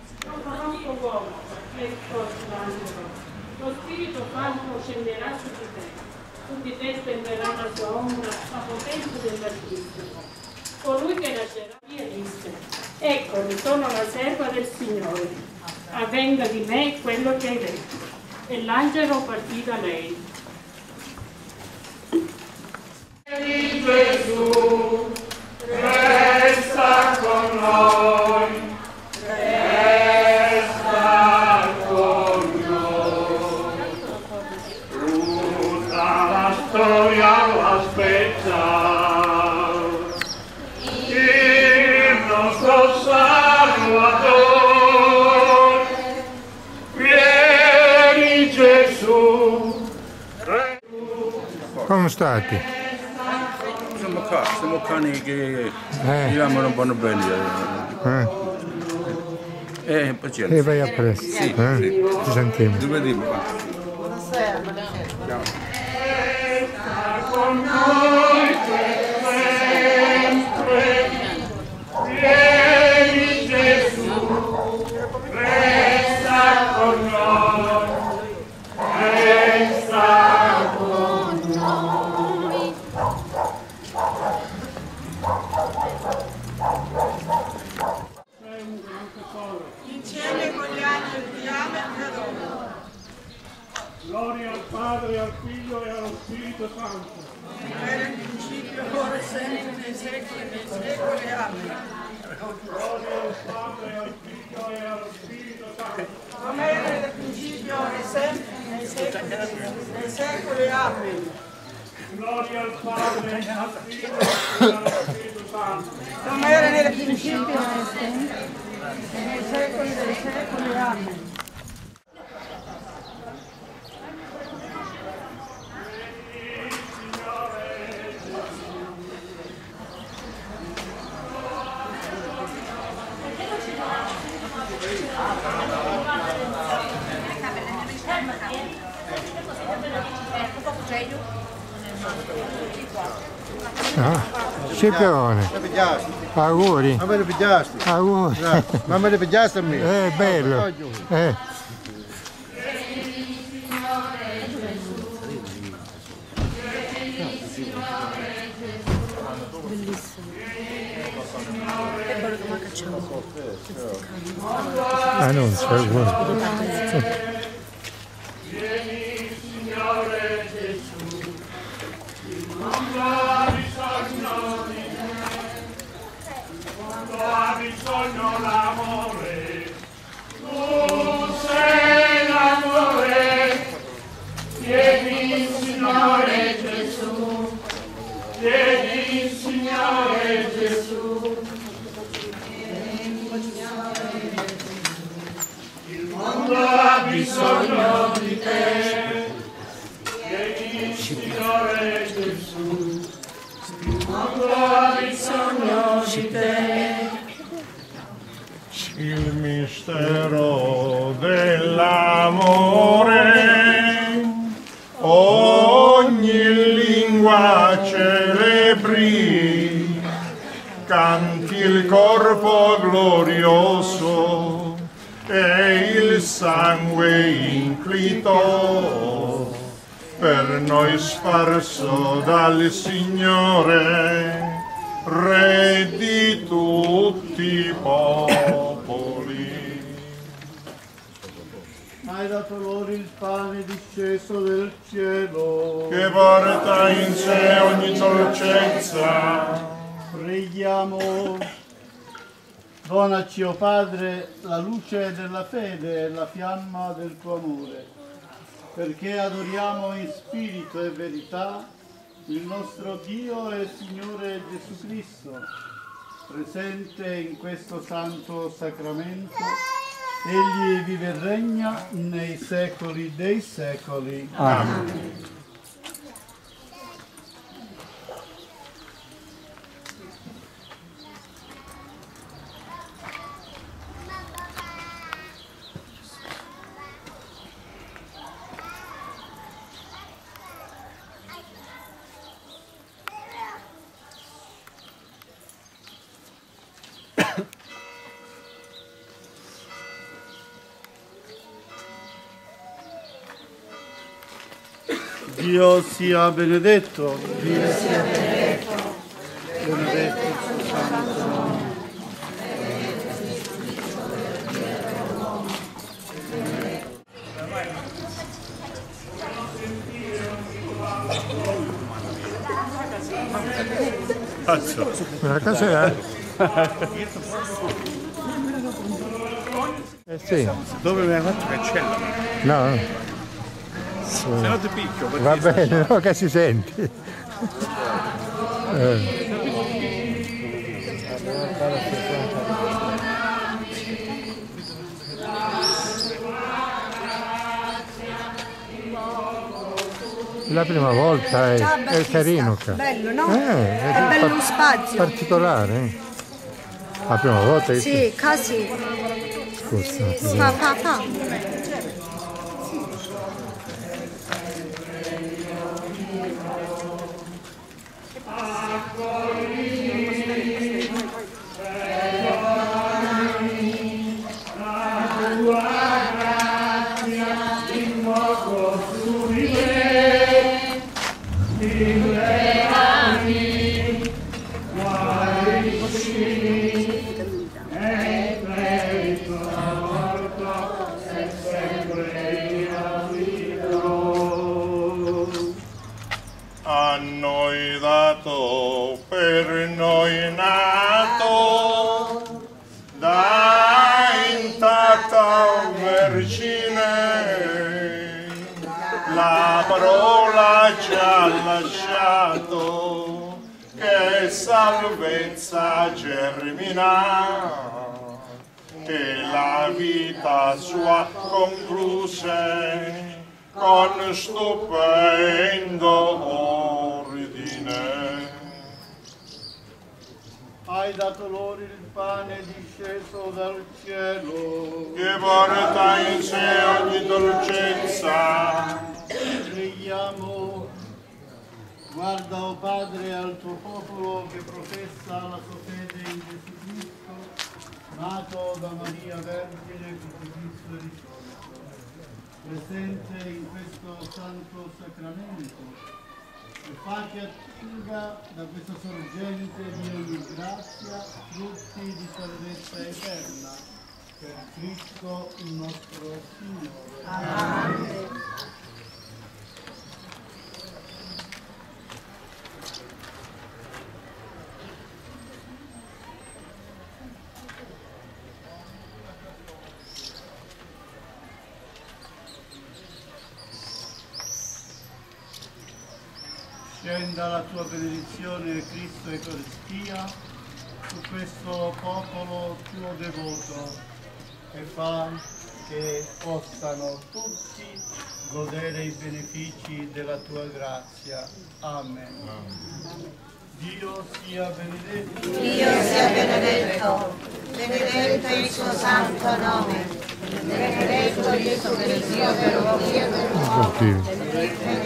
Non conosco uomo, ecco l'angelo. Lo Spirito Santo scenderà su di te spenderà la sua ombra, la potenza dell'Altissimo. Colui che nascerà via disse: Eccoli, sono la serva del Signore. Avvenga di me quello che hai detto. E l'angelo partì da lei. Gesù, resta con noi. Resta con noi. Tutta la storia lo aspetta. Il nostro Salvatore. Vieni Gesù. Come state? Siamo cani che viviamo buono bene. Pazienza. E vai a presto. Sì, sì. sì. Ci sentiamo. Giovedì. Buonasera. Ciao. Resta con noi per sempre. Vieni Gesù, resta con noi. Resta con noi. Insieme con gli angeli di Amen e Adoro. Gloria al Padre, al Figlio e allo Spirito Santo. Era il principio, ora e sempre, nei secoli dei secoli. Amen. Gloria al Padre, al Figlio e allo Spirito Santo. Come era nel principio, ora e sempre, nei secoli dei secoli. Amen. Gloria al Padre, al Figlio e allo Spirito Santo. Come era nel principio, ora e sempre, nei secoli dei secoli. Amen. Scipione, auguri. Ma me lo pigliasti? Auguri. Ma me lo pigliasti a me? È bello. Ah, non so, Vieni Signore Gesù, il mondo ha bisogno di te, il mondo ha bisogno l'amore, tu sei l'amore, vieni Signore Gesù, vieni Signore Gesù. Il mondo ha bisogno di te, vieni Signore Gesù. Il mondo ha bisogno di te. Il mistero dell'amore, ogni lingua celebri, canti il corpo glorioso e il sangue inclito per noi sparso dal Signore, Re di tutti i popoli. Hai dato loro il pane disceso del cielo, Che porta in sé ogni dolcezza. preghiamo. Donaci, o Padre, la luce della fede e la fiamma del tuo amore, perché adoriamo in spirito e verità il nostro Dio e Signore Gesù Cristo, presente in questo santo sacramento. Egli vive e regna nei secoli dei secoli. Amen. Dio sia benedetto. Dio sia benedetto. Benedetto il suo santo nome. Una cosa sì. Dove mi hai fatto cancella? No. Se no ti picchio. Va bene, no, che si senti. La prima volta è carino qua. Bello, no? È bello lo spazio. Particolare. La prima volta che Sì, così. Scusa. Fa. A noi dato, per noi nato, da intatta Vergine, la parola ci ha lasciato, che salvezza germina, che la vita sua concluse con stupendo ordine. Hai dato loro il pane disceso dal cielo, Che porta in sé ogni dolcezza. preghiamo. Guarda, o Padre, al tuo popolo che professa la sua fede in Gesù Cristo, nato da Maria Vergine, crocifisso e risorto, presente in questo santo sacramento, e fa che attinga da questa sorgente di ogni grazia frutti di salvezza eterna, per Cristo il nostro Signore. Amen. Scenda la tua benedizione, Cristo Eucaristia, su questo popolo tuo devoto e fa che possano tutti godere i benefici della tua grazia. Amen. Dio sia benedetto. Dio sia benedetto. Benedetto il suo santo nome. Benedetto il suo Dio per uomini e per l'uomo.